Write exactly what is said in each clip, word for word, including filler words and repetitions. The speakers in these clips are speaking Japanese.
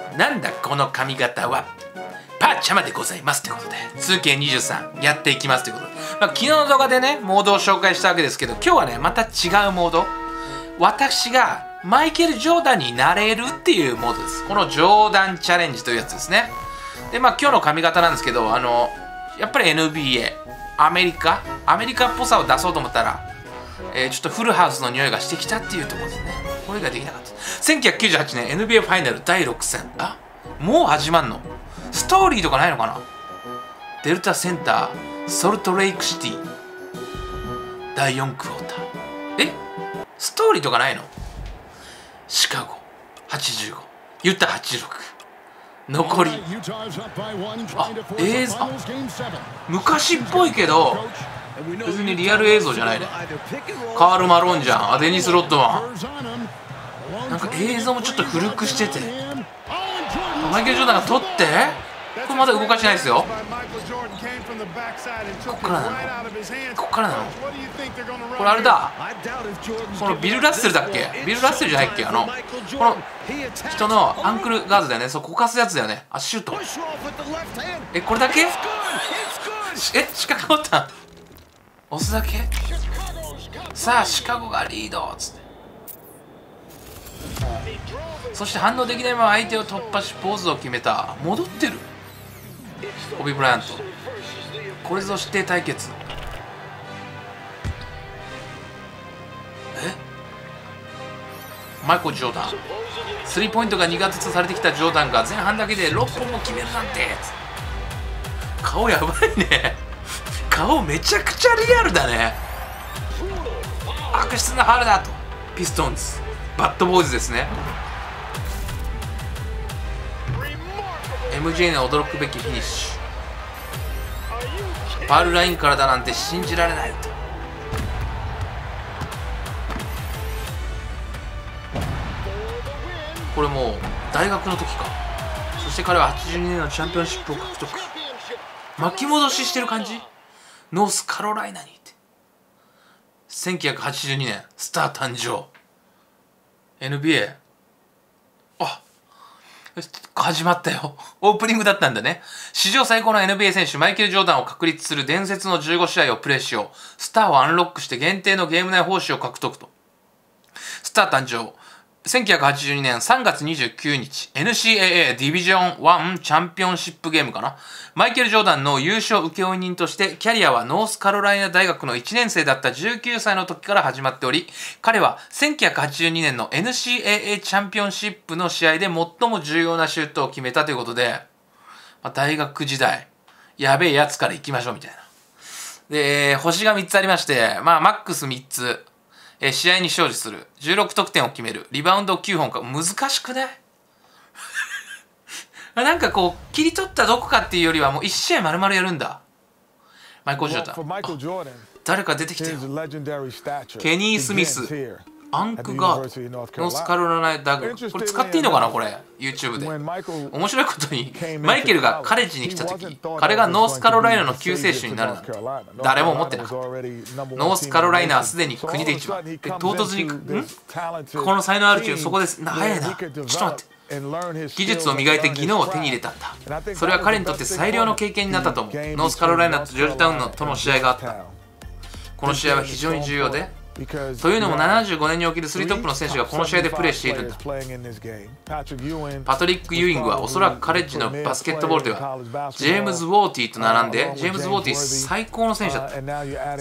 なんだこの髪型はパーチャマでございますということで ツーケーにじゅうさん やっていきますということで、まあ、昨日の動画でねモードを紹介したわけですけど、今日はねまた違うモード、私がマイケル・ジョーダンになれるっていうモードです。このジョーダンチャレンジというやつですね。でまあ今日の髪型なんですけど、あのやっぱり エヌビーエー アメリカアメリカっぽさを出そうと思ったら、えー、ちょっとフルハウスの匂いがしてきたっていうところですね。これができなかった。せんきゅうひゃくきゅうじゅうはちねん エヌビーエー ファイナルだいろく戦、あもう始まんの？ストーリーとかないのかな。デルタセンターソルトレイクシティだいよんクォーター、えストーリーとかないの？シカゴはちじゅうご、ユタはちじゅうろく、残りあ映像、あ昔っぽいけど別にリアル映像じゃないね。カール・マロンじゃん、あデニス・ロッドマン、なんか映像もちょっと古くしてて、マイケル・ジョーダンが取って、これまだ動かしてないですよ。こっからなのこっからなのこれあれだ、このビル・ラッセルだっけ、ビル・ラッセルじゃないっけ、あのこの人のアンクルガードだよね、そうこかすやつだよね。あシュート、えこれだけ、えシカゴボタン押すだけ、さあシカゴがリードっつって、そして反応できないまま相手を突破しポーズを決めた。戻ってるコビー・ブライアント、これぞ指定対決。えマイケル・ジョーダン、スリーポイントが苦手とされてきたジョーダンが前半だけでろっぽんも決めるなんて。顔やばいね顔めちゃくちゃリアルだね。悪質なファウルだと。ピストンズバッドボーイズですね。 エムジェー の驚くべきフィニッシュ、ファウルラインからだなんて信じられないと。これもう大学の時か。そして彼ははちじゅうにねんのチャンピオンシップを獲得。巻き戻ししてる感じ。ノースカロライナにいてせんきゅうひゃくはちじゅうにねんスター誕生。 エヌビーエー あ始まったよ。オープニングだったんだね。史上最高の エヌビーエー 選手マイケル・ジョーダンを確立する伝説のじゅうごしあいをプレイしよう。スターをアンロックして限定のゲーム内報酬を獲得と。スター誕生せんきゅうひゃくはちじゅうにねんさんがつにじゅうくにち エヌシーエーエー ディビジョンワンチャンピオンシップゲームかな。マイケル・ジョーダンの優勝請負人としてキャリアはノースカロライナ大学のいちねん生だったじゅうきゅうさいの時から始まっており、彼はせんきゅうひゃくはちじゅうにねんの エヌシーエーエー チャンピオンシップの試合で最も重要なシュートを決めたということで、まあ、大学時代やべえやつから行きましょうみたいな。で星がみっつありまして、まあマックスみっつ、え試合に勝利する、じゅうろくとくてんを決める、リバウンドきゅうほんか。難しくないなんかこう切り取ったどこかっていうよりはもういち試合丸々やるんだ。マイケル・ジョーダン、誰か出てきてよ。ケニー・スミス、アンクガード、ノースカロライナ大学。これ使っていいのかなこれ YouTube で。面白いことにマイケルがカレッジに来た時、彼がノースカロライナの救世主になるなんて誰も思ってなかった。ノースカロライナはすでに国で一番で唐突にんこの才能あるけどそこですな早いな、ちょっと待って、技術を磨いて技能を手に入れたんだ。それは彼にとって最良の経験になったと思う。ノースカロライナとジョージタウンのとの試合があった。この試合は非常に重要で、というのもななじゅうごねんにおけるスリートップの選手がこの試合でプレーしているんだ。パトリック・ユーイングはおそらくカレッジのバスケットボールではジェームズ・ウォーティーと並んでジェームズ・ウォーティー最高の選手だった。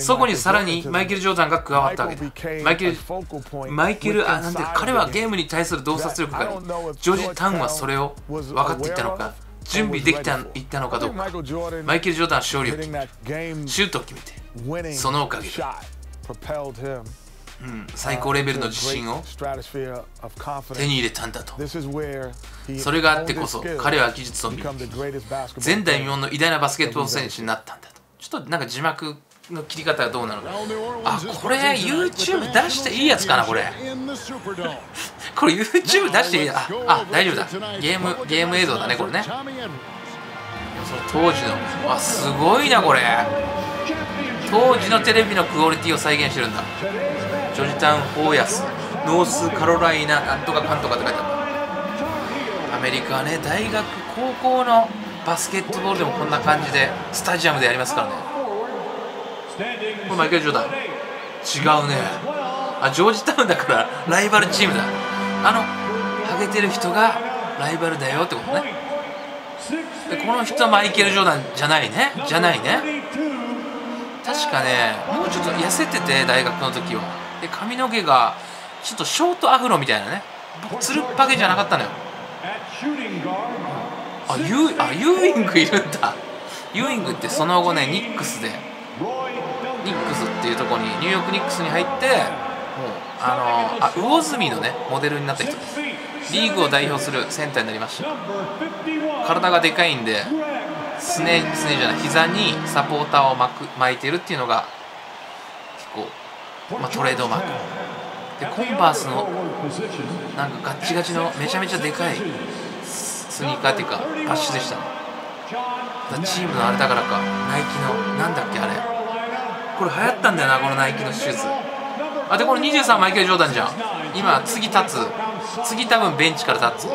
そこにさらにマイケル・ジョーダンが加わったわけだ。マイケル、マイケル、あ、なんで彼はゲームに対する洞察力があり、ジョージ・タウンはそれを分かっていたのか、準備できていったのかどうか。マイケル・ジョーダンは勝利を決め、シュートを決めて、そのおかげでうん、最高レベルの自信を手に入れたんだと。それがあってこそ彼は技術を磨き前代未聞の偉大なバスケットボール選手になったんだと。ちょっとなんか字幕の切り方がどうなのか。あ、これ YouTube 出していいやつかなこれこれ YouTube 出していい。ああ大丈夫だ、ゲームゲーム映像だねこれね。その当時のあすごいなこれ、当時のテレビのクオリティを再現してるんだ。ジョージタウン・フォーヤスノースカロライナなんとかかんとかって書いてある。 アメリカはね、大学高校のバスケットボールでもこんな感じでスタジアムでやりますからね。これマイケル・ジョーダン違うね。あ、ジョージタウンだからライバルチームだ。あのハゲてる人がライバルだよってことね。でこの人はマイケル・ジョーダンじゃないね。じゃないね。確かね、もうちょっと痩せてて大学の時は。で髪の毛がちょっとショートアフロみたいなね、つるっぱげじゃなかったのよ。あ、ユー、あ、ユーイングいるんだ。ユーイングってその後ね、ニックスでニックスっていうところにニューヨークニックスに入って、もうあのあ魚住のねモデルになった人、リーグを代表するセンターになりました。体がでかいんですね、すねじゃない、膝にサポーターを巻く巻いてるっていうのが結構、まあ、トレードマークで、コンバースのなんかガッチガチのめちゃめちゃでかいスニーカーっていうかバッシュでしたね。チームのあれだからか、ナイキのなんだっけあれ、これ流行ったんだよな、このナイキのシューズ。あ、でこれにじゅうさんマイケル・ジョーダンじゃん。今次立つ、次多分ベンチから立つ。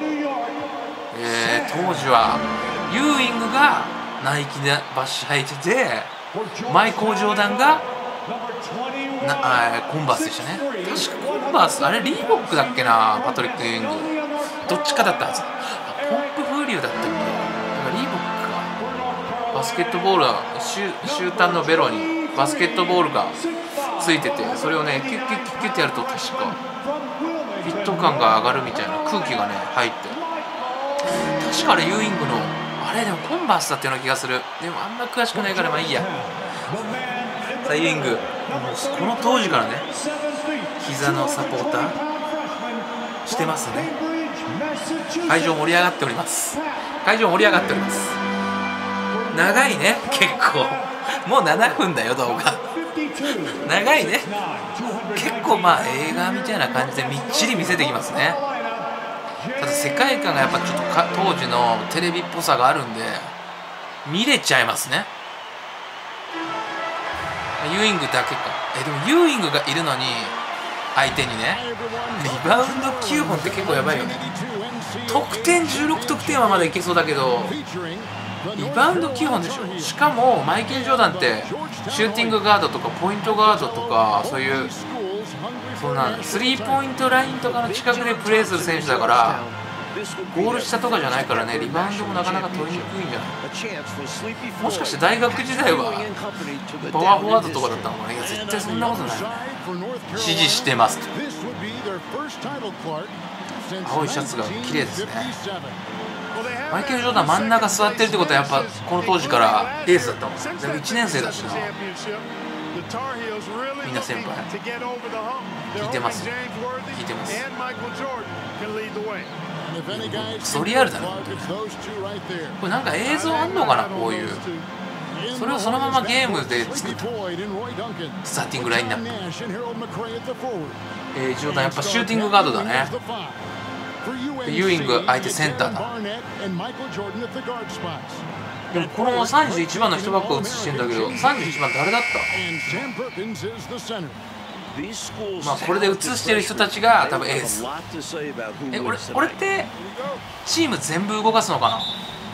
えー、当時はユーイングがナイキでバッシュ履いてて、マイケル・ジョーダンがなあコンバースでしたね。確かコンバース、あれリーボックだっけな、パトリック・ユーイングどっちかだったはず。あ、ポンプ風流だったっけ、だからリーボックか。バスケットボールは終端のベロにバスケットボールがついてて、それをねキュッキュッキュッキュッってやると確かフィット感が上がるみたいな空気がね入って、確かあれユーイングのあれでもコンバースだったような気がする。でもあんま詳しくないからまあいいや。さあユーイング、この当時からね膝のサポーターしてますね。会場盛り上がっております。会場盛り上がっております。長いね、結構もうななふんだよ動画長いね、結構まあ映画みたいな感じでみっちり見せてきますね。ただ世界観がやっぱちょっとか当時のテレビっぽさがあるんで見れちゃいますね。ユーイングだけか。えでもユーイングがいるのに相手にねリバウンドきゅうほんって結構やばいよね。得点じゅうろく得点はまだいけそうだけどリバウンドきゅうほんでしょ。しかもマイケル・ジョーダンってシューティングガードとかポイントガードとかそういうそんなスリーポイントラインとかの近くでプレーする選手だから、ゴール下とかじゃないからね、リバウンドもなかなか取りにくいんじゃない。もしかして大学時代はパワーフォワードとかだったのかな。いや絶対そんなことない。支持してますと。青いシャツが綺麗ですね。マイケル・ジョーダン真ん中座ってるってことはやっぱこの当時からエースだったもん。でもいちねん生だしな。みんな先輩聞いてます聞いてます。クソリアルだね。これなんか映像あんのかな、こういうそれをそのままゲームで作ったスターティングラインナップ。えー、ジョーダンやっぱシューティングガードだね。ユーイング相手センターだ。でもこのさんじゅういちばんの人ばっか映してんだけど、さんじゅういちばん誰だった？まあこれで映してる人たちが多分エース。え、俺、俺ってチーム全部動かすのかな。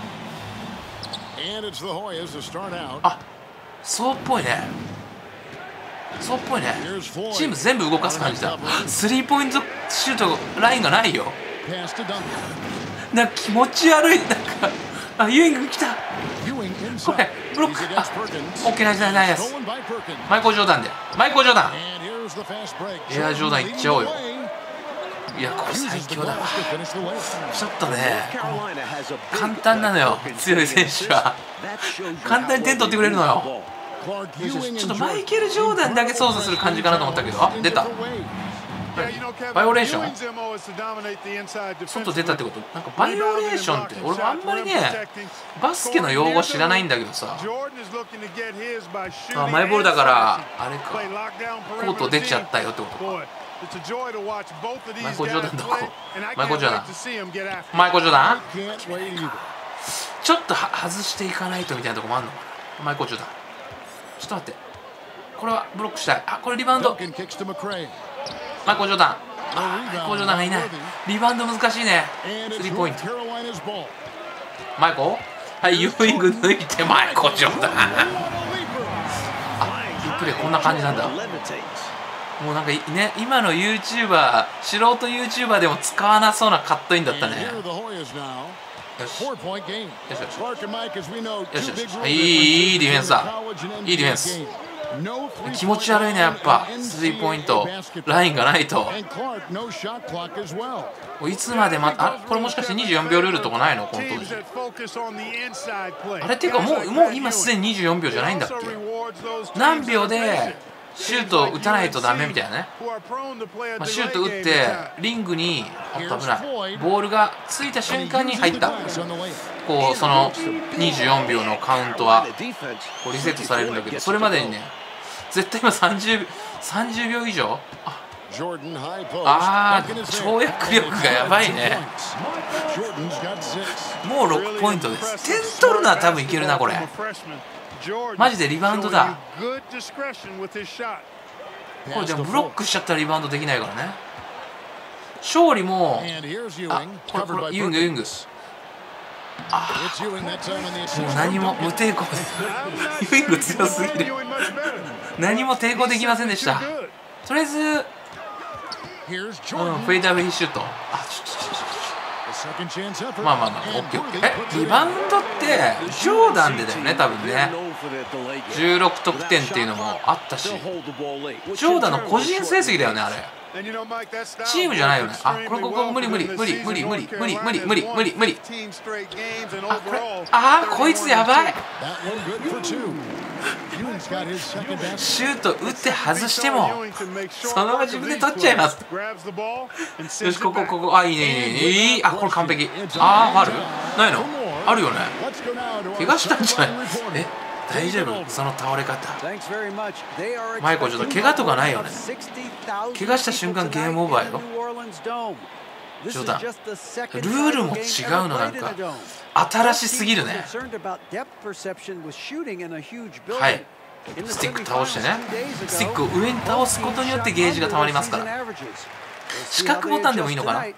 あ、そうっぽいね。そうっぽいね。チーム全部動かす感じだ。スリーポイントシュートラインがないよ。なんか気持ち悪い。なんかあ、ユーイング来た。これブロック。あ、オッケー、ナイスナイスナイス。マイケル・ジョーダンでマイケル・ジョーダンエアジョーダンいっちゃおうよ。いやこれ最強だわ。ちょっとね簡単なのよ、強い選手は簡単に点取ってくれるのよ。ちょっとマイケル・ジョーダンだけ操作する感じかなと思ったけど、あ、出た。バイオレーション外出たってこと。なんかバイオレーションって俺もあんまりねバスケの用語知らないんだけどさ。あ、マイボールだからあれか、コート出ちゃったよってことか。マイケル・ジョーダンどこ。マイケル・ジョーダンマイケル・ジョーダンちょっと外していかないとみたいなとこもあるのかな。マイケル・ジョーダンちょっと待って、これはブロックしたい。あ、これリバウンド。マイケル・ジョーダンあー、マイコー・ジョーダンがいない。リバウンド難しいね。スリーポイント。マイコー、はい、ユーイング抜いてマイコー・ジョーダン。あ、いいプレーこんな感じなんだ。もうなんかね、今の YouTuber、素人 YouTuber でも使わなそうなカットインだったね。よしよしよしよしよし、いいいいディフェンスだ。いいディフェンス。気持ち悪いね、やっぱスリーポイントラインがないと。いつまでまあ、これもしかしてにじゅうよんびょうルールとかないの、この当時。あれっていうか、もうもう今すでににじゅうよんびょうじゃないんだっけ。何秒でシュート打たないとダメみたいなね。まあ、シュート打ってリングに危ないボールがついた瞬間に入った、こうそのにじゅうよんびょうのカウントはこうリセットされるんだけど、それまでにね絶対今さんじゅう、さんじゅうびょう以上、ああー、跳躍力がやばいね。もうろくポイントです。点取るのは多分いけるな、これマジでリバウンドだ。これでもブロックしちゃったらリバウンドできないからね。勝利も、あ、これこれユングユング、あー、もう何も無抵抗でユイング強すぎる何も抵抗できませんでした。とりあえず、うん、フェイダーウェイシュート、あ、ちょちょちょまあまあまあ、オッケーオッケー。え、リバウンドってジョーダンでだよね、多分ね。じゅうろくとくてんっていうのもあったし、ジョーダンの個人成績だよね、あれ。チームじゃないよね。あ、これここ無理無理無理無理無理無理無理無理無理無理。あ、これ、あー、こいつやばい。シュート打って外してもそのまま自分で取っちゃいます。よし、ここここ、あ、いいねいいねいい、あ、これ完璧。あー、ファウルないのあるよね。怪我したんじゃない。え、大丈夫その倒れ方。マイコ、ちょっと怪我とかないよね。怪我した瞬間ゲームオーバーやろ。ジョーダン、ルールも違うの、なんか新しすぎるね。はい、スティック倒してね、スティックを上に倒すことによってゲージがたまりますから。四角ボタンでもいいのかな。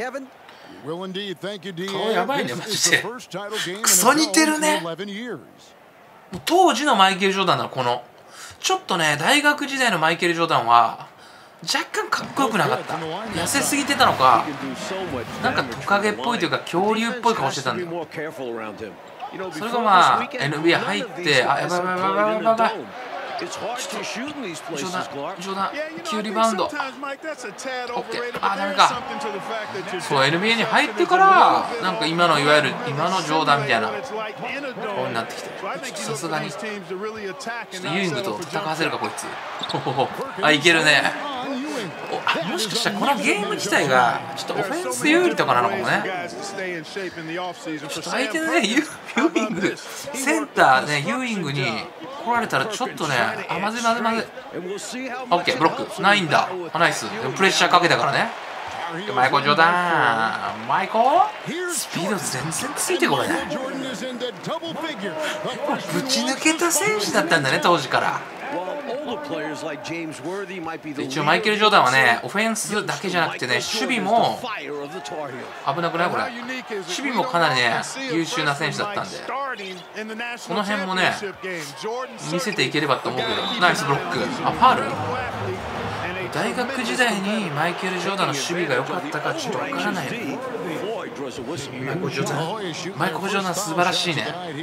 顔やばいね、マジで。クソ似てるね。当時のマイケル・ジョーダンのこのちょっとね、大学時代のマイケル・ジョーダンは若干かっこよくなかった。痩せすぎてたのか、なんかトカゲっぽいというか恐竜っぽい顔してたんだよ。それがまあ エヌビーエー 入って、あ、やばいやばいやばいやばいやばい、ジョーダン、ジョーダン、きゅうリバウンド、オッケー、あ、ダメか。そう、エヌビーエー に入ってからなんか今のいわゆる今のジョーダンみたいな顔になってきて、さすがにちょっとユーイングと戦わせるか、こいつ。あ、いけるね。あ、もしかしたらこのゲーム自体がちょっとオフェンス有利とかなのかもね。ちょっと相手のね、ユーイングセンターね、ユーイングに来られたらちょっとね、あ、まずいまずいまずい。オッケー、ブロックないんだ。ナイス。プレッシャーかけたからね。マイコ・ジョーダン、マイコスピード全然ついてこれない。ぶち抜けた選手だったんだね、当時から。一応マイケル・ジョーダンはね、オフェンスだけじゃなくてね、守備も危なくない？これ守備もかなりね、優秀な選手だったんで、この辺もね見せていければと思うけど。ナイスブロック。あ、ファウル。大学時代にマイケル・ジョーダンの守備が良かったかちょっとわからないね。マイケル・ジョーダン、マイケル・ジョーダン素晴らしいね。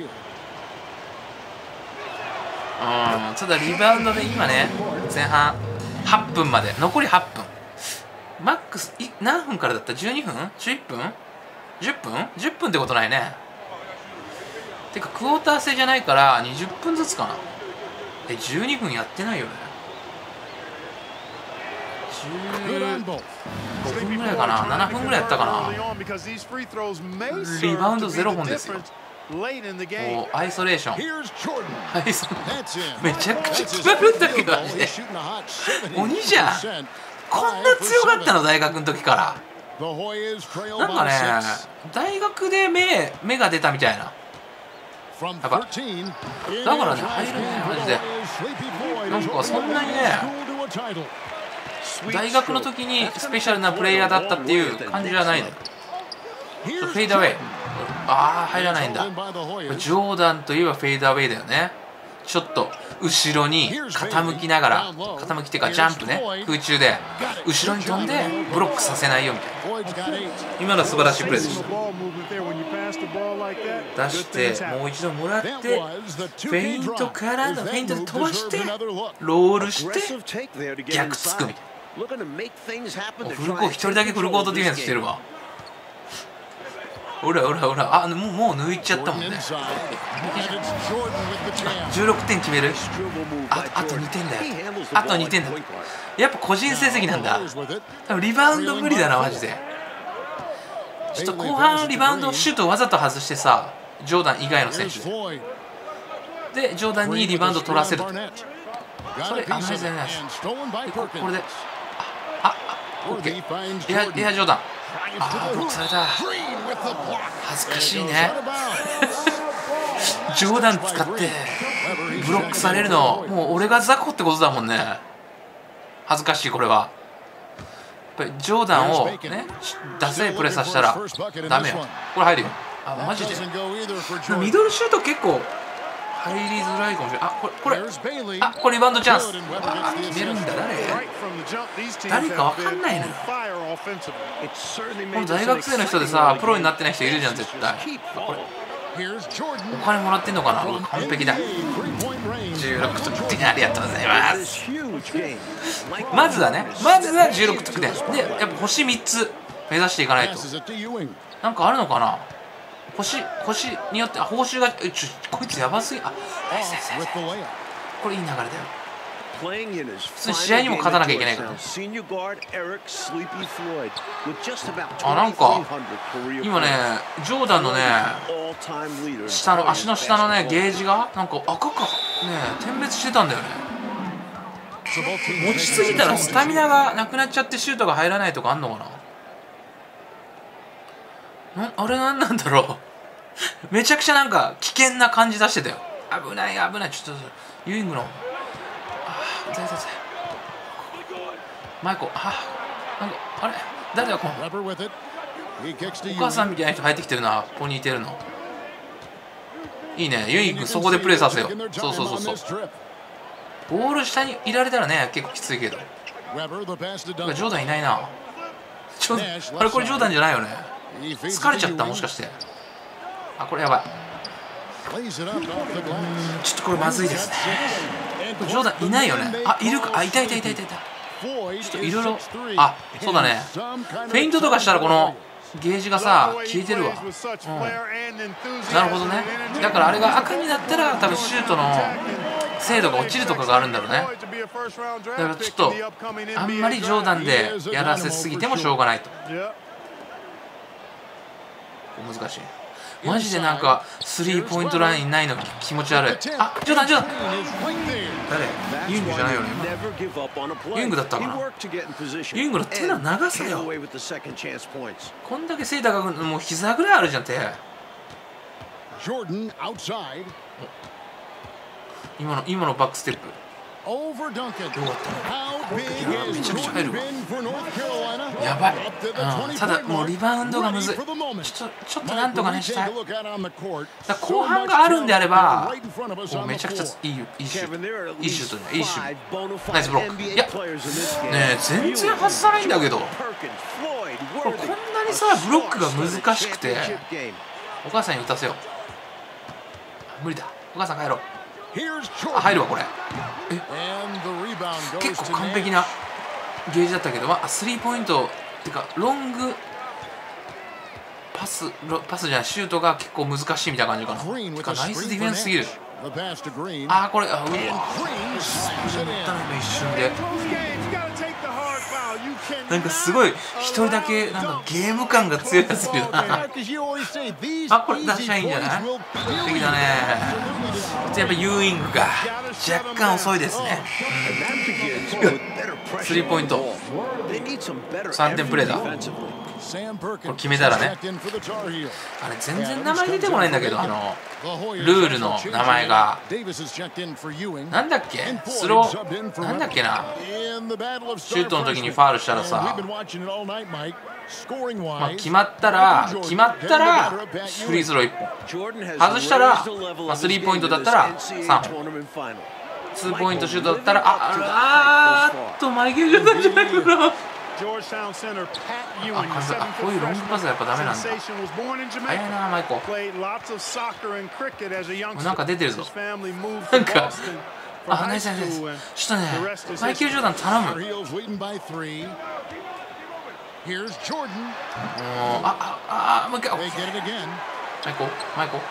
うん、ただリバウンドで今ね、前半はっぷんまで残りはっぷん、マックスい何分からだった？じゅうにふん ?じゅういっぷん ?じゅっぷん ?じゅっぷんってことないね。てかクォーター制じゃないからにじゅっぷんずつかな。え、じゅうにふんやってないよね。じゅうごふんぐらいかな、ななふんぐらいやったかな。リバウンドゼロほんですよ。お、アイソレーション、アイソめちゃくちゃ決まるんだけど、鬼じゃん。こんな強かったの、大学の時から。なんかね、大学で目目が出たみたいな。やっぱだからね、入るね、マジで。なんかそんなにね、 大学の時にスペシャルなプレイヤーだったっていう感じじゃないの。フェイダーウェイ、ああ入らないんだ。ジョーダンといえばフェイダーウェイだよね。ちょっと後ろに傾きながら、傾きっていうかジャンプね、空中で後ろに飛んでブロックさせないよみたいな。今のは素晴らしいプレーでした。出してもう一度もらって、フェイントからのフェイントで飛ばしてロールして逆つくみたいな。フルコー一人だけフルコートディフェンスしてるわ。ほらほらほら、あ、もうもう抜いちゃったもんね。じゅうろくてん決める。あ、あとにてんだよ。あとにてんだ。やっぱ個人成績なんだ。多分リバウンド無理だなマジで。ちょっと後半リバウンドシュートわざと外してさ、ジョーダン以外の選手ででジョーダンにリバウンド取らせると。それあんまりじゃないです。これでああオッケー。エアエアジョーダン、あーブロックされた。恥ずかしいね。ジョーダン使ってブロックされるの、もう俺が雑魚ってことだもんね。恥ずかしいこれは。やっぱりジョーダンをねダセープレーさせたらダメよ。これ入るよ。あマジでミドルシュート結構入りづらいかもしれない。あこれこれあこれリバウンドチャンス。あ決めるんだ。誰誰か分かんないのよ。この大学生の人でさプロになってない人いるじゃん絶対。これお金もらってんのかな。完璧だ。じゅうろく得点ありがとうございます。まずはねまずはじゅうろく得点で、やっぱ星みっつ目指していかないと。なんかあるのかな。星星によってあ報酬がえちょこいつやばすぎ。あこれいい流れだよ。普通に試合にも勝たなきゃいけないから。あなんか今ねジョーダンのね下の足の下のねゲージがなんか赤かね点滅してたんだよね。持ちすぎたらスタミナがなくなっちゃってシュートが入らないとかあんのかな。なあれなんなんだろう。めちゃくちゃなんか危険な感じ出してたよ。危ない危ない。ちょっとユーイングのああ痛い痛い痛い。マイコあなんかあれ誰だこのお母さんみたいな人入ってきてるな。ポニーテールのいいね。ユーイングそこでプレーさせよう。そうそうそうそう。ボール下にいられたらね結構きついけど。ジョーダンいないな。ちょあれこれジョーダンじゃないよね。疲れちゃったもしかして。あこれやばい。ちょっとこれまずいですね。ジョーダンいないよね。あいるか。あいたいたいたいたいた。ちょっといろいろあそうだね。フェイントとかしたらこのゲージがさ消えてるわ。うん、なるほどね。だからあれが赤になったら多分シュートの精度が落ちるとかがあるんだろうね。だからちょっとあんまりジョーダンでやらせすぎてもしょうがないと。難しいマジで。なんかスリーポイントラインないの気持ち悪い。あジョーダンジョーダン誰ユングじゃないよね。ユングだったかな。ユングの手の長さよ。こんだけ背高くもう膝ぐらいあるじゃん手。今の今のバックステップよかったね。完璧なめちゃくちゃ入るわ。やばい、うん、ただもうリバウンドがむずい。ちょっとちょっとなんとかねしたい。だ後半があるんであればもうめちゃくちゃいいいいシュートいいシュートじゃないいいシュートナイスブロック。いやねえ全然外さないんだけど、これこんなにさブロックが難しくてお母さんに打たせよう。無理だお母さん帰ろう。あ入るわこれ。え結構完璧なゲージだったけど、まあ、スリーポイントっていうかロングパスパスじゃないシュートが結構難しいみたいな感じかな。てかナイスディフェンスすぎる。あーこれあうわったね一瞬で。なんかすごい一人だけなんかゲーム感が強いやついるな。あこれ出しゃいいんじゃない。完璧だね。やっぱユーイングが若干遅いですね。スリーポイントさんてんプレーだ。 これ決めたらね。あれ全然名前出てこないんだけど、あのルールの名前がなんだっけ、スローなんだっけな、シュートの時にファールしたらさ、まあ、決まったら決まったらフリースローいっぽん、外したら、まあ、スリーポイントだったらさんぼん、ツーポイントシュートだったら、ああーっとマイケル・ジョーダンじゃないかな。あ、こういうロングパスがやっぱダメなんだ。早いな、マイコ。なんか出てるぞ。なんか、あ、ナイスナイス。ちょっとね、マイケル・ジョーダン頼む。もう、あ、あ、あ、もう一回。マイコ、マイコ。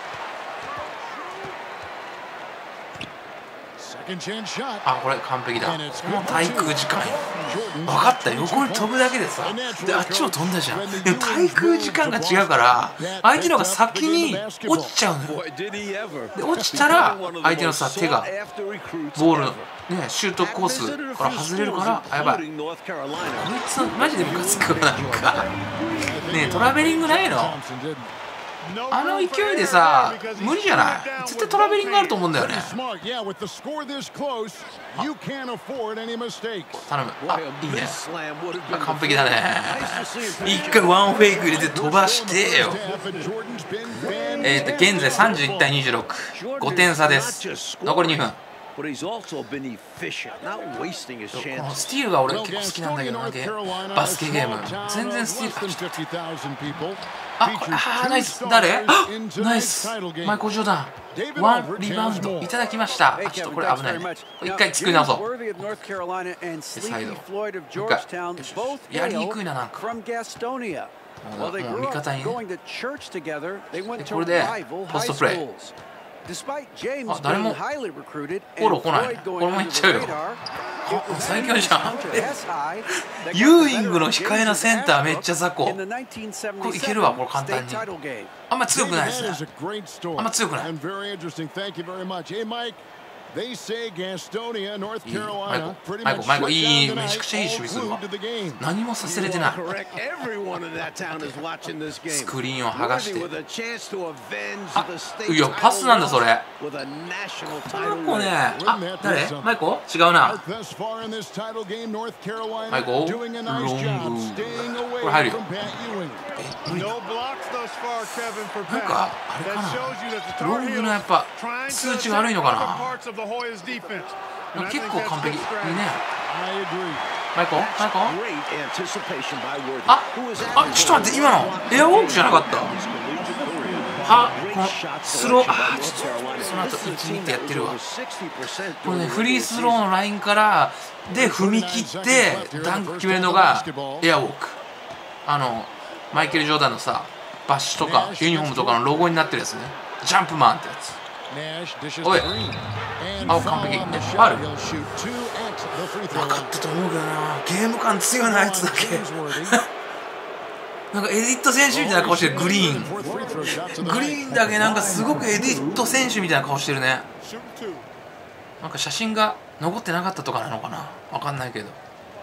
あ、これ完璧だ。この滞空時間分かった、横に飛ぶだけでさ、であっちも飛んだじゃん。でも滞空時間が違うから相手のが先に落ちちゃうのよ。で落ちたら相手のさ手がボールの、ね、シュートコースから外れるから、あ、やばい、こいつマジでムカつくわ。なんかねえ、トラベリングないの？あの勢いでさ、無理じゃない？絶対トラベリングあると思うんだよね。頼む。あ、いいね。完璧だね。一回ワンフェイク入れて飛ばしてよ。えっと、現在さんじゅういちたいにじゅうろく。ごてん差です。残りにふん。このスティールが俺結構好きなんだけどな、バスケゲーム。全然スティール。あ、あ、ナイス。誰？ナイス。マイコ・ジョーダン。ワンリバウンドいただきました。あ、ちょっとこれ危ないね。一回作り直そう。サイド。一回。やりにくいな、なんか。もう味方にね。これでポストプレー。あ、誰もフォロー来ない。これもいっちゃうよ。最強じゃん。ユーイングの控えのセンターめっちゃ雑魚。これいけるわ、これ簡単に。あんま強くないですね。あんま強くない。マイコ、マイコ、マイコ、いい、めちゃくちゃいい守備するわ。何もさせれてない。スクリーンを剥がして。あ、いや、パスなんだ、それ。この子ね、あ、誰？マイコ？違うな。マイコ、ロング。これ入るよ。え、無理だ。なんか、あれかな。ロングのやっぱ、数値が悪いのかな。結構完璧いいね。マイコ、マイコ。あ、あ、ちょっと待って、今のエアウォークじゃなかった。は、このスロー、あ、ちょっとその後いち、にってやってるわ。これね、フリースローのラインからで踏み切ってダンク決めるのがエアウォーク。あのマイケル・ジョーダンのさ、バッシュとかユニフォームとかのロゴになってるやつね。ジャンプマンってやつ。おい、あ、完璧。ある？分かったと思うけどな。ゲーム感強いな、あいつだけ。なんかエディット選手みたいな顔してる。グリーングリーンだけなんかすごくエディット選手みたいな顔してるね。なんか写真が残ってなかったとかなのかな、分かんないけど、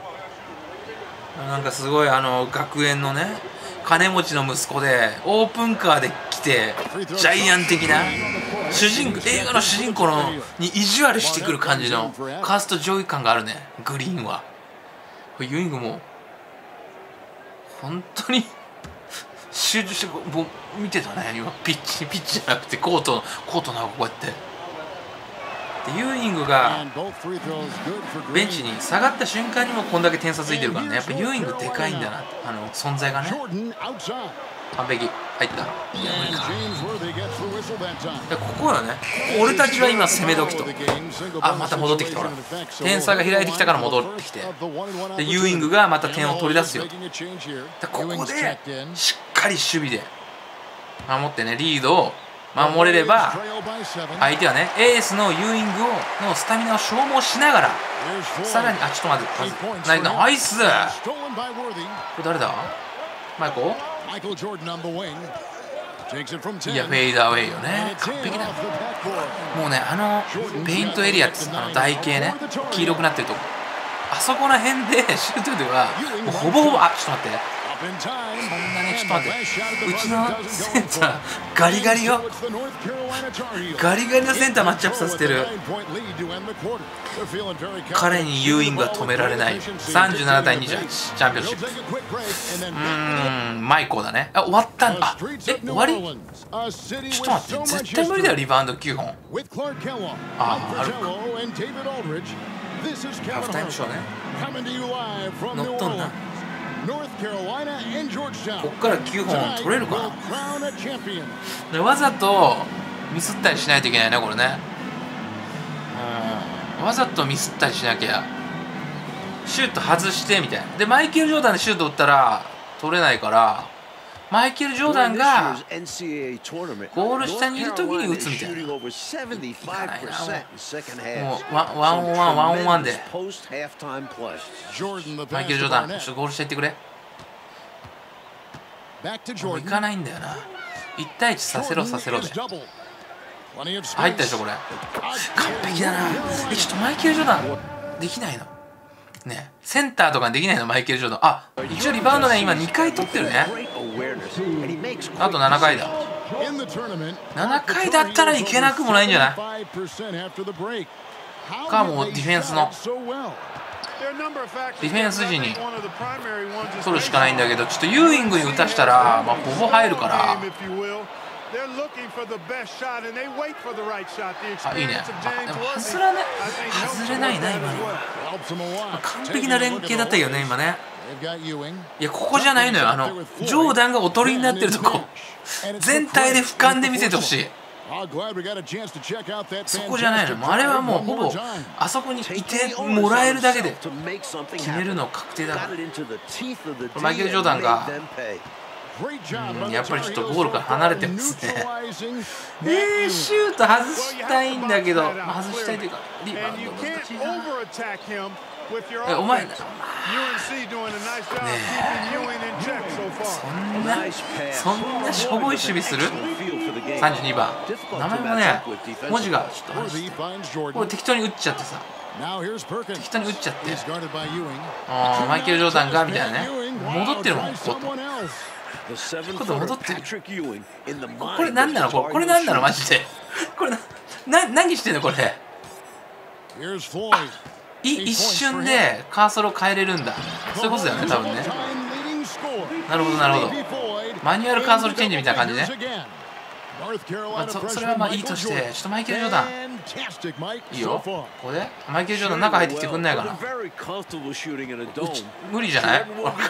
なんかすごいあの学園のね、金持ちの息子でオープンカーで来てジャイアン的な主人公、映画の主人公のに意地悪してくる感じのカースト上位感があるね、グリーンは。ユーイングも本当に集中して僕見てたね、今。ピッチピッチじゃなくてコートコートな、こうやってでユーイングがベンチに下がった瞬間にもこんだけ点差ついてるからね。やっぱユーイングでかいんだな、あの存在がね。完璧入った。いや無理か。ここよね、俺たちは今攻め時と。あ、また戻ってきた。ほら点差が開いてきたから戻ってきて、でユーイングがまた点を取り出すよと。でここでしっかり守備で守ってね、リードを守れれば相手はね、エースのユーイングをのスタミナを消耗しながらさらに、あ、ちょっと待って、ナイス。これ誰だ？マイコ？いや、フェイダーウェイよね。完璧だ。もうね、あのペイントエリアって、あの台形ね、黄色くなってるとこ、あそこら辺でシュートではもうほぼほぼ、あ、ちょっと待って、 んなにちょっと待って、うちのセンターガリガリよ。ガリガリのセンターマッチアップさせてる。彼にユーイングは止められない。さんじゅうななたいにじゅうはち、チャンピオンシップ。うーん、マイコーだね。あ、終わったんだ。あ、え、終わり？ちょっと待って、絶対無理だよ、リバウンドきゅうほん。ああ、あるか。ハーフタイムショーね。乗っとんな。こっからきゅうほん取れるかな。でわざとミスったりしないといけないね、これね。うん、わざとミスったりしなきゃ。シュート外してみたいな。でマイケル・ジョーダンでシュート打ったら取れないから、マイケル・ジョーダンがゴール下にいるときに打つみたいな。いかないな、もうワンワンオンワンワンオンワンでマイケル・ジョーダンちょっとゴール下行ってくれ。もう行かないんだよな。いち対いちさせろさせろで入ったでしょこれ。完璧だな。え、ちょっとマイケル・ジョーダンできないのね。センターとかにできないのマイケル・ジョーダン。あ、一応リバウンドね、今にかい取ってるね。あとななかいだ。ななかいだったらいけなくもないんじゃないか。もうディフェンスのディフェンス時に取るしかないんだけど、ちょっとユーイングに打たしたら、まあ、ほぼ入るから。あ、いいね。あ、でも外らない外れないな今のは。完璧な連携だったよね今ね。いや、ここじゃないのよ。あのジョーダンがおとりになってるとこ全体で俯瞰で見せてほしい。そこじゃないの。もうあれはもうほぼあそこにいてもらえるだけで決めるの確定だから。マイケル・ジョーダンがうん、やっぱりちょっとゴールから離れてますね。えー、シュート外したいんだけど、まあ、外したいというかリバウンド難しいな。え、お前ねえ、そんなそんなしょぼい守備する。さんじゅうにばん名前もね、文字がちょっとこれ適当に打っちゃってさ、適当に打っちゃって、あマイケル・ジョーダンがみたいなね。戻ってるもん、ここと戻ってる。これ何なの、これ何なのマジで。これなな何してんのこれ。い一瞬でカーソルを変えれるんだ。そういうことだよね多分ね。なるほどなるほど。マニュアルカーソルチェンジみたいな感じね。まあ、そ, それはまあいいとして、ちょっとマイケル・ジョーダンいいよ。ここでマイケル・ジョーダン中入ってきてくんないかな。無理じゃない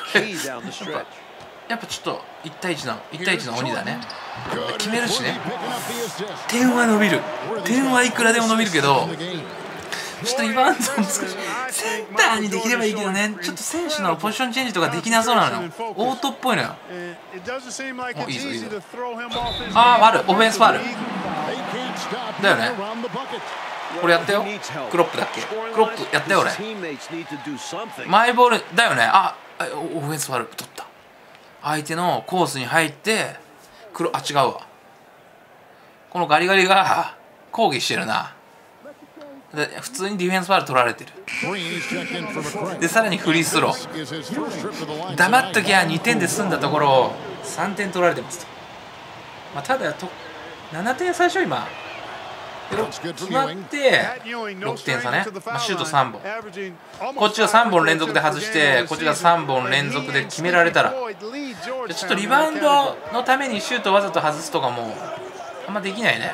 やっぱちょっといち対いちのいち対いちの鬼だね。決めるしね。点は伸びる。点はいくらでも伸びるけど、ちょっとリバウンド難しい。センターにできればいいけどね、ちょっと選手のポジションチェンジとかできなそうなのよ。オートっぽいのよ。お、いいぞいいぞ。ああ、ある。オフェンスファウルだよね。これやったよ。クロップだっけ。クロップやったよ俺。マイボールだよね。あ、オフェンスファウル取った。相手のコースに入って黒、あ、違うわ。このガリガリが抗議してるな。で普通にディフェンスファウル取られてる。でさらにフリースロー。黙っときゃにてんで済んだところをさんてん取られてますと。まあ、ただとななてん最初今決まってろくてん差ね。まあ、シュートさんぼん、こっちがさんぼん連続で外してこっちがさんぼん連続で決められたら、ちょっとリバウンドのためにシュートわざと外すとかもあんまできないね。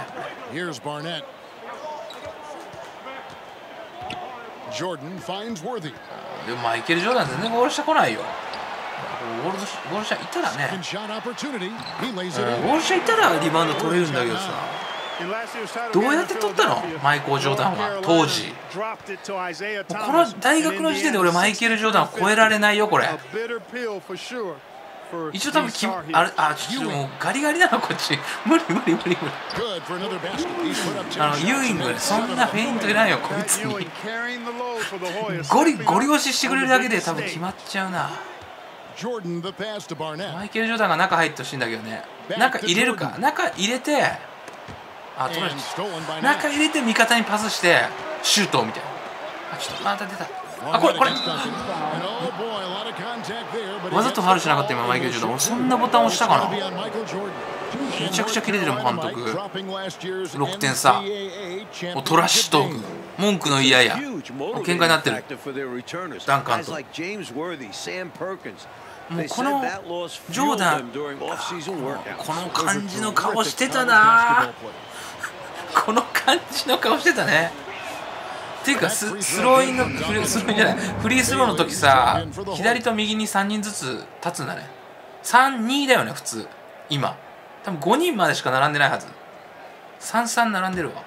でもマイケル・ジョーダン全然ゴール下来ないよ。ゴールゴール下いたらね、ゴール下いたらリバウンド取れるんだけどさ、どうやって取ったのマイケル・ジョーダンは当時。この大学の時点で俺マイケル・ジョーダンを超えられないよこれ。一応多分きあれ、あ、ちょっともうガリガリなのこっち。無理無理無理無理。あのユーイングでそんなフェイントいらんよこいつに。ゴリゴリ押ししてくれるだけで多分決まっちゃうな。マイケル・ジョーダンが中入ってほしいんだけどね。中入れるか。中入れて、あ、取られた。中入れて味方にパスしてシュートみたいな。あ、ちょっとまた出た。 あ、これこれわざとファウルしなかった今マイケル・ジョーダン。俺そんなボタン押したかな。めちゃくちゃキレてるもん監督。ろくてん差。もうトラッシュトーク、文句の言い合いや。喧嘩になってるダンカンと。もうこのジョーダン、この感じの顔してたな。この感じの顔してたね。っていうか ス, スローインのフリスローインじゃないフリースローの時さ、左と右にさんにんずつ立つんだね。さんにだよね普通。今多分ごにんまでしか並んでないはず。さんさん並んでるわ。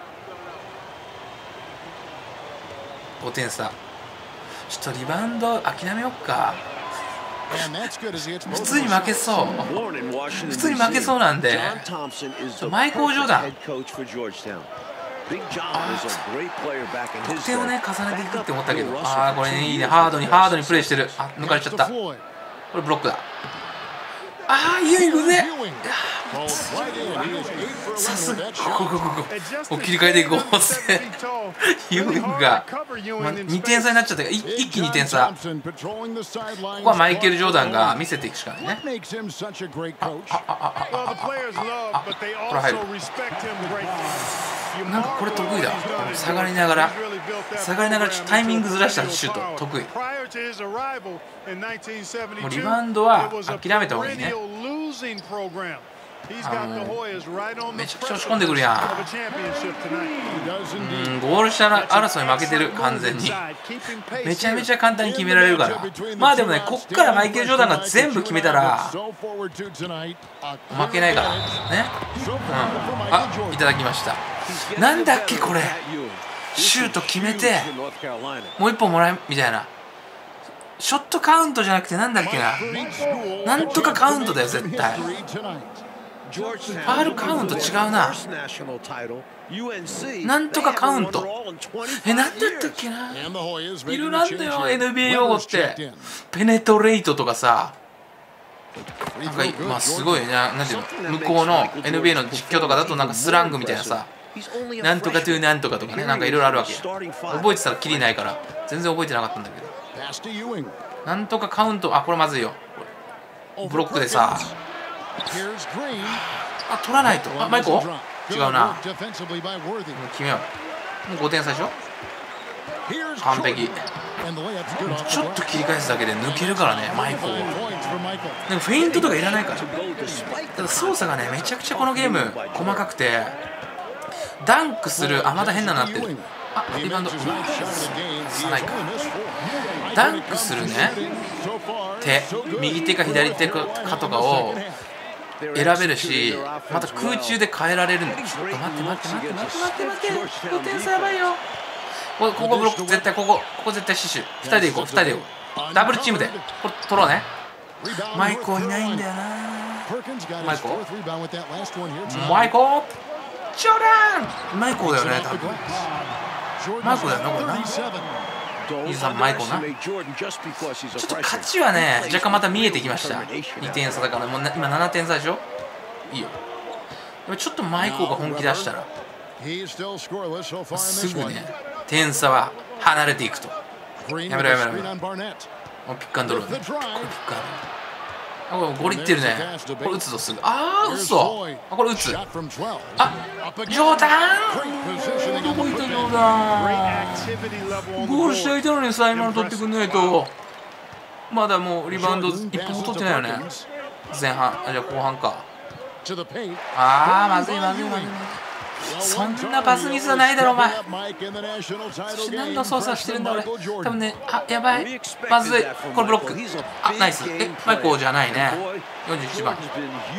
ごてん差。ちょっとリバウンド諦めよっか。普通に負けそう。普通に負けそうなんでマイコー・ジョーダン得点をね重ねていくって思ったけど、ああこれねいいね。ハードにハードにプレイしてる。あ、抜かれちゃった。これブロックだ。ああユーイングね。さすがこここここう切り替えていこう。ユーイングが、まあ、にてん差になっちゃったから一気にてん差。ここはマイケル・ジョーダンが見せていくしかないね。ああああああこれ入る。なんかこれ得意だ。下がりながら下がりながらちょっとタイミングずらしたシュート得意。もうリバウンドは諦めた方がいいね。あのめちゃくちゃ押し込んでくるやん。うんゴール下争い負けてる完全に。めちゃめちゃ簡単に決められるから。まあでもねこっからマイケル・ジョーダンが全部決めたら負けないからね。うん、あいただきました。なんだっけこれシュート決めてもう一本もらえみたいな。ショットカウントじゃなくてなんだっけな、なんとかカウントだよ絶対。ファールカウント違うな。なんとかカウント。え、なんだったっけな。いろいろあんだよ エヌビーエー 用語って。ペネトレイトとかさ、なんかまあすごいな、なんていうの、向こうの エヌビーエー の実況とかだとなんかスラングみたいなさ、なんとかトゥーなんとかとかね、なんかいろいろあるわけ。覚えてたらキリないから全然覚えてなかったんだけど。なんとかカウント、あこれまずいよ。ブロックでさ、あ取らないと。あマイコ違うな。決めよう。もうごてん差でしょ。完璧。ちょっと切り返すだけで抜けるからねマイコ。でもフェイントとかいらないから。ただ操作がねめちゃくちゃこのゲーム細かくて、ダンクする、あまた変なのなってる。あリバウンドさないか。ダンクするね手、右手か左手かとかを選べるし、また空中で変えられるんだ。ちょっと待って待って待って待って待って待って、ごてん差やばいよ。ここブロック絶対、ここここ絶対死守。ふたりでいこうふたりでいこう。ダブルチームでこれ取ろうね。マイコいないんだよな。マイコマイコジョーダンマイコだよね多分。マイコだよなこれな。にじゅうさんマイコな。ちょっと勝ちはね若干また見えてきました。にてん差だからもう今ななてん差でしょ。いいよ。でもちょっとマイコが本気出したらすぐね点差は離れていくと。やめろやめろやめろ。ピックアンドロール。これピックアンドロール。あこれゴリってるね。これ打つぞすぐ。ああ打つぞ。あこれ打つ。あジョーダンどこいたジョーダン。ゴールしていたのにさ今の取ってくんないと。まだもうリバウンド一本も取ってないよね前半。あじゃあ後半か。ああまずいまずいまずい。そんなパスミスはないだろお前。何の操作してるんだ俺。多分ね、あやばいまずい。これブロック。あナイス。えマイコじゃないね。よんじゅういちばん。こ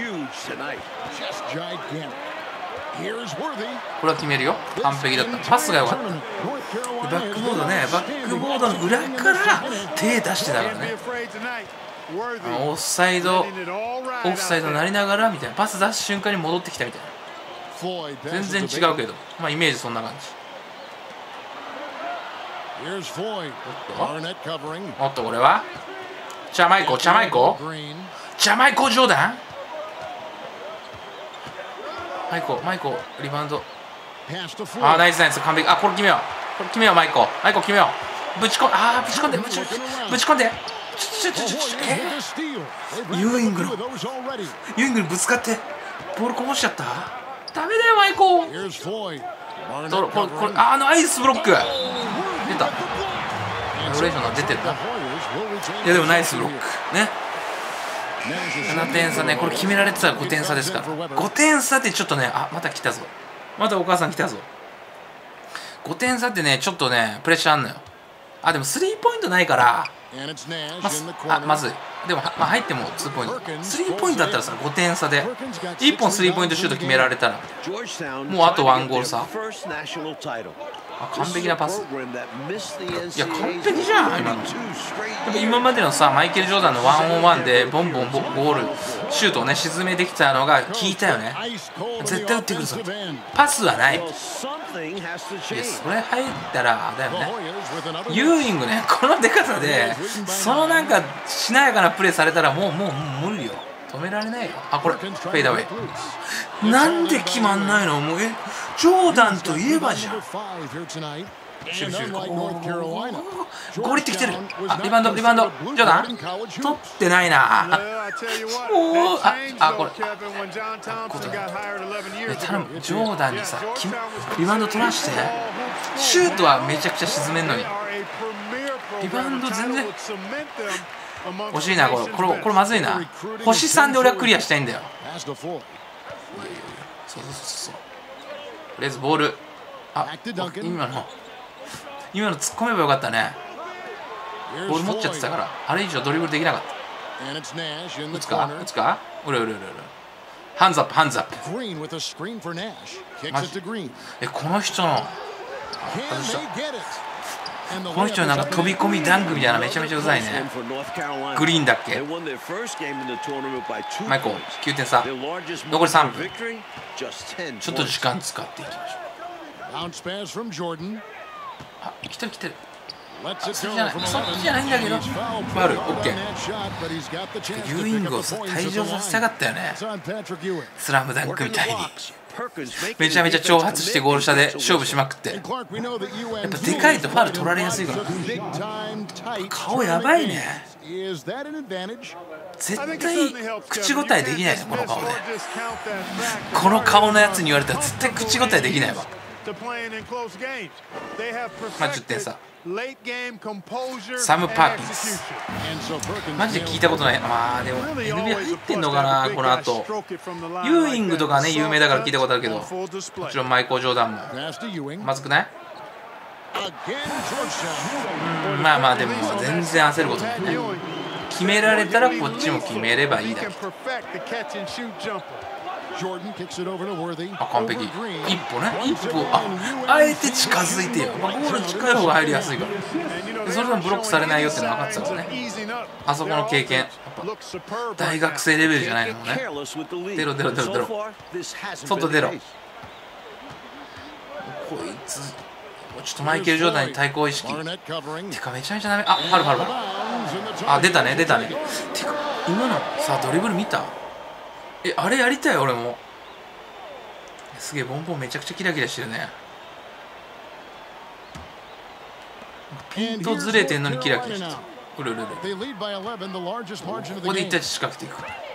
れは決めるよ。完璧だった。パスが良かった。バックボードね、バックボードの裏から手出してたからね。オフサイドオフサイドになりながらみたいな、パス出す瞬間に戻ってきたみたいな。全然違うけど、まあイメージそんな感じ。おっとこれはジャマイコジャマイコジャマイコジョーダン。マイコマイコリバウンド。あナイスナイス完璧。あこれ決めようこれ決めようマイコマイコ決めよう。 ぶち込んあーぶち込んでぶちぶち込んでちょちょちょちょえー、ユーイングのユーイングにぶつかってボールこぼしちゃった。ダメだよマイコー。これこれあのアイスブロック出た。オレーションが出てるな。いやでもナイスブロックね。ななてん差ね。これ決められてたらごてん差ですから。ごてん差ってちょっとね、あまた来たぞ。またお母さん来たぞ。ごてん差ってねちょっとねプレッシャーあんのよ。あでもスリーポイントないからまあまずい。でも、まあ、入ってもにポイント。スリーポイントだったらさごてん差でいっぽんスリーポイントシュート決められたらもうあとワンゴール差。あ完璧なパス。いや完璧じゃん今の。でも今までのさマイケル・ジョーダンのワンオンワンでボンボンボゴールシュートをね沈めてきたのが効いたよね。絶対打ってくるぞ。パスはない。いやそれ入ったらだよね。ユーイングねこの出方でそのなんかしなやかなプレーされたらもうもうもう無理よ。止められないよ。あこれフェイダーウェイなんで決まんないの。もうえジョーダンといえばじゃん。ゴールってきてる。あリバウンドリバウンドジョーダン取ってないな。もうああこれえ頼むジョーダンにさリバウンド取らしてシュートはめちゃくちゃ沈めんのにリバウンド全然惜しいな。これこれこれまずいな。星さんで俺はクリアしたいんだよ。そうそうそうそう。とりあえずボールあ今の今の突っ込めばよかったね。ボール持っちゃってたからあれ以上ドリブルできなかった。打つか打つかうれうれうれうれ。ハンズアップハンズアップ。マジえこの人の外した。この人なんか飛び込みダンクみたいなめちゃめちゃうざいね。グリーンだっけ。マイコきゅうてん差残りさんぷん。ちょっと時間使っていきましょう。あ来てる来てる。そっちじゃないそっちじゃないんだけどファウルオッケー。ユーイングをさ退場させたかったよね。スラムダンクみたいにめちゃめちゃ挑発してゴール下で勝負しまくって。やっぱでかいとファウル取られやすいから。顔やばいね。絶対口答えできないねこの顔で。この顔のやつに言われたら絶対口答えできないわ。まあじゅってん差。サム・パーキンスマジで聞いたことない。まあでも エヌビーエー 入ってんのかなこの後。ユーイングとかね有名だから聞いたことあるけどもちろんマイコー・ジョーダンもまずくない。うんまあまあでも全然焦ることないね。決められたらこっちも決めればいいだけ。あ完璧。一歩ね一歩ああえて近づいてよ。ゴール近い方が入りやすいから。それでもブロックされないよっての分かってたからね。あそこの経験やっぱ大学生レベルじゃないのもね。出ろ出ろ出ろ出ろ外出ろ。こいつちょっとマイケル・ジョーダンに対抗意識てかめちゃめちゃダメ。あファルファルファルあ出たね出たね。てか今のさドリブル見た。えあれやりたい俺も。すげえボンボンめちゃくちゃキラキラしてるね。ピントずれてんのにキラキラしてる。うるうるうる。ここでいったいち仕掛けていく。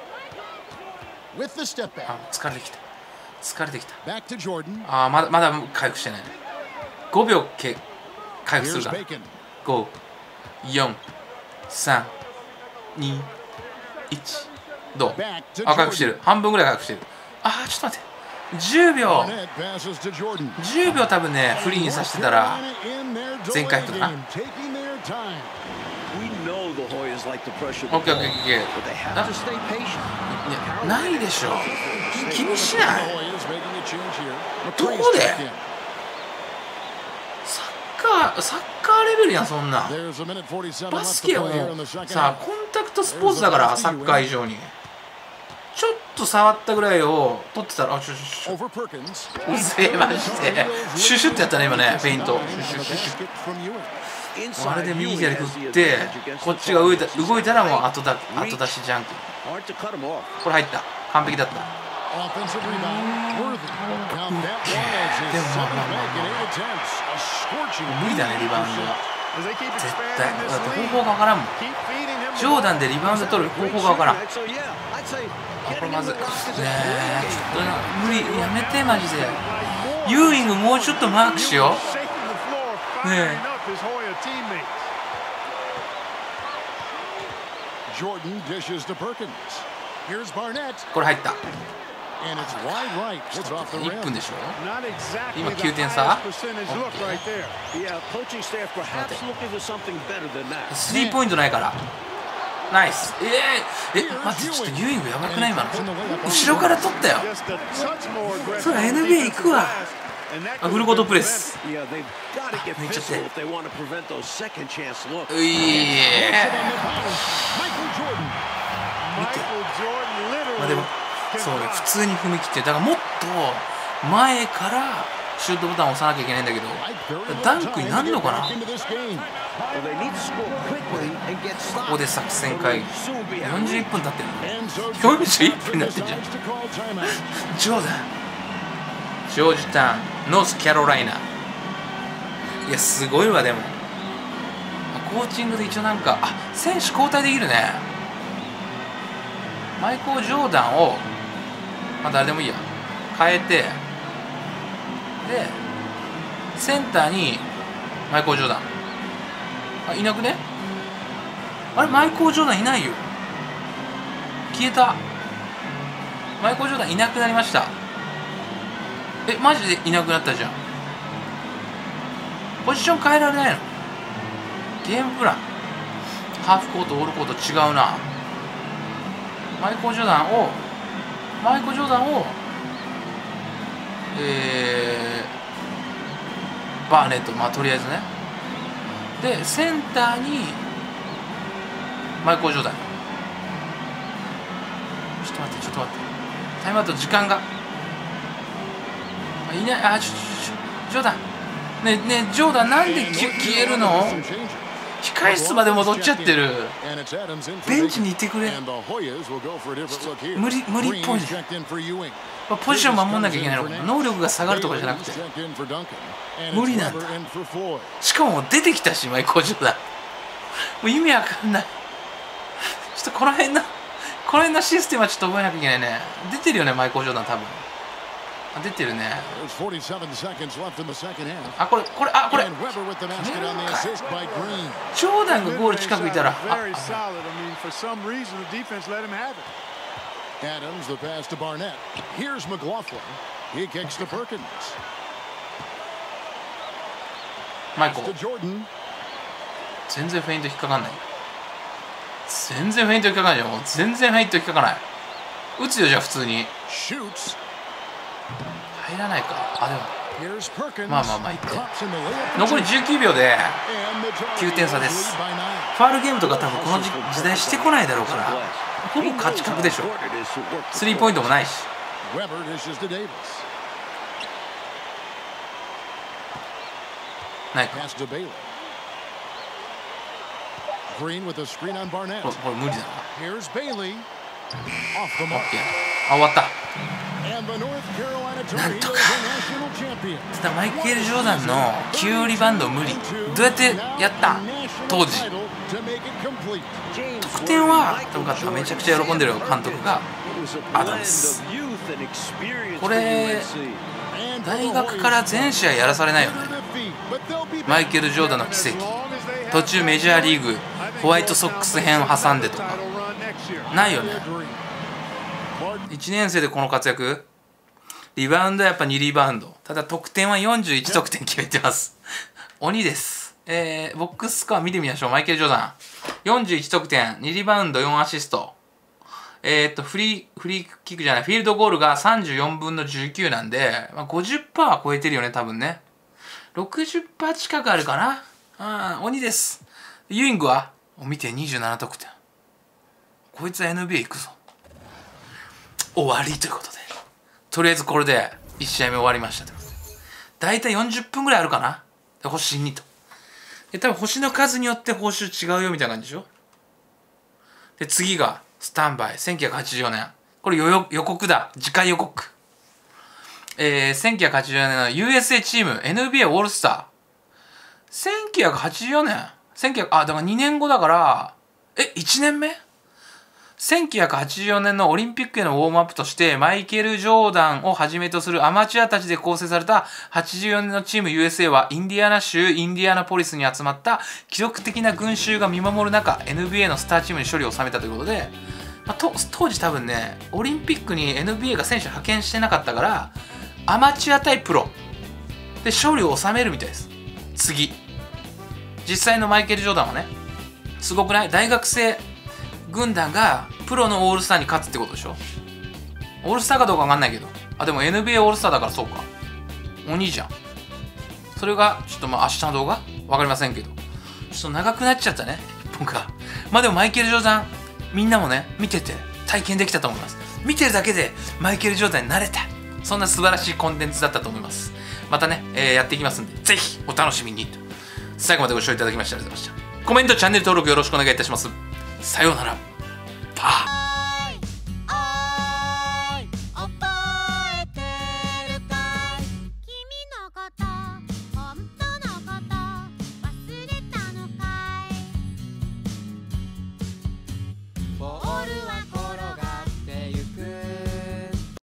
あ疲れてきた疲れてきた。あまだまだ回復してない。ごびょうけ回復するから。ごよんさんにいちどう。あ回復してる。半分ぐらい回復してる。あちょっと待って。じゅうびょうじゅうびょう多分ねフリーにさせてたら全回復だな。オッケーオッケーオッケー。いやないでしょ気にしない。どこでサッカーサッカーレベルやんそんな。バスケはもうさコンタクトスポーツだからサッカー以上にちょっと触ったぐらいを取ってたらあシュシュシュうぜえマジでシュシュってやったね今ねフェイントシュシュシュシュ。あれで右左振ってこっちが動いた動いたらもう後だ後出しジャンク。これ入った完璧だった。でもまあまあまあ無理だねリバウンドは。 絶対だって方法がわからんもん。ジョーダンでリバウンド取る方法がわからん。あ、これまずいねえ、ちょっとな無理やめてマジで。ユーイングもうちょっとマークしようねえ。これ入った。いっぷんでしょ。今きゅうてん差。スリーポイントないからナイス。えー、え待って、ちょっとユーイングやばくない今の。後ろから取ったよ。それ エヌビーエー 行くわ。あ、フルコートプレスめっちゃってういー見て。まあでもそうね、普通に踏み切ってだからもっと前からシュートボタンを押さなきゃいけないんだけど、ダンクになるのかな。ここで作戦会議。よんじゅういっぷん経ってる。よんじゅういっぷんになってんじゃん。ジョーダンジョージタウンノースキャロライナ。いやすごいわ。でもコーチングで一応なんかあ選手交代できるね。マイコー・ジョーダンをまあ誰でもいいや変えて、でセンターにマイコー・ジョーダン。あいなくね。あれマイコー・ジョーダンいないよ。消えた。マイコー・ジョーダンいなくなりました。えマジでいなくなったじゃん。ポジション変えられないの。ゲームプランハーフコートオールコート違うな。マイコー・ジョーダンをマイコー・ジョーダンをえー、バーネットまあとりあえずね。でセンターにマイコー・ジョーダン。ちょっと待ってちょっと待ってタイムアウト時間がいない。あちょちょちょジョーダンねえねえジョーダンなんで消えるの。控室まで戻っちゃってる。ベンチにいてくれ。無理無理っぽい。ポジション守んなきゃいけないのかな。能力が下がるとかじゃなくて無理なんだ。しかも出てきたしマイコー・ジョーダン。もう意味わかんない。ちょっとこの辺のこの辺のシステムはちょっと覚えなきゃいけないね。出てるよねマイコー・ジョーダン多分。あ出てるね。あこれこれあこれジョーダンがゴール近くいたらあマイコ全然フェイント引っかかんない。全然フェイント引っかかんないよ。全然フェイント引っかかない。打つよじゃあ普通に入らないか。あでもまあまあまあいって残りじゅうきゅうびょうできゅうてん差です。ファウルゲームとか多分この時代してこないだろうからほぼ勝ち確でしょ。スリーポイントもないし。ないか。これこれ無理だな。あ終わった。なんとかただマイケル・ジョーダンのきゅうリバウンド無理。どうやってやった当時。得点はとかっためちゃくちゃ喜んでる監督がアダムス。これ大学から全試合やらされないよね。マイケル・ジョーダンの奇跡。途中メジャーリーグホワイトソックス編を挟んでとかないよね。いちねん生でこの活躍。リバウンドはやっぱにリバウンド。ただ得点はよんじゅういち得点決めてます鬼です。えー、ボックススコア見てみましょう。マイケル・ジョーダンよんじゅういち得点にリバウンドよんアシスト。えー、っとフリーフリーキックじゃないフィールドゴールがさんじゅうよんぶんのじゅうきゅうなんで、まあ、ごじゅっパーセント は超えてるよね多分ね。ろくじゅっパーセント 近くあるかな。あ鬼です。ユーイングは見てにじゅうなな得点。こいつは エヌビーエー 行くぞ。終わりということでとりあえずこれでいち試合目終わりましたということでだいたいよんじゅっぷんぐらいあるかな。で星にとで多分星の数によって報酬違うよみたいな感じでしょ。で次がスタンバイせんきゅうひゃくはちじゅうよねん。これ予告だ。次回予告。えー、せんきゅうひゃくはちじゅうよねんの ユーエスエー チーム エヌビーエー オールスターせんきゅうひゃくはちじゅうよねんせんきゅうひゃくあだからにねんごだからえいちねんめせんきゅうひゃくはちじゅうよねんのオリンピックへのウォームアップとしてマイケル・ジョーダンをはじめとするアマチュアたちで構成されたはちじゅうよねんのチーム ユーエスエー はインディアナ州インディアナポリスに集まった記録的な群衆が見守る中 エヌビーエー のスターチームに勝利を収めたということで、まあ、と当時多分ねオリンピックに エヌビーエー が選手派遣してなかったからアマチュア対プロで勝利を収めるみたいです。次実際のマイケル・ジョーダンはねすごくない？大学生軍団がプロのオールスターに勝つってことでしょ。オールスターかどうかわかんないけど、あでも エヌビーエー オールスターだからそうか、鬼じゃん。それがちょっとまあ明日の動画わかりませんけど、ちょっと長くなっちゃったね僕は。まあでもマイケル・ジョーダンみんなもね見てて体験できたと思います。見てるだけでマイケル・ジョーダンになれた、そんな素晴らしいコンテンツだったと思います。またね、えー、やっていきますんでぜひお楽しみに。最後までご視聴いただきましてありがとうございました。コメントチャンネル登録よろしくお願いいたします。さようなら。パー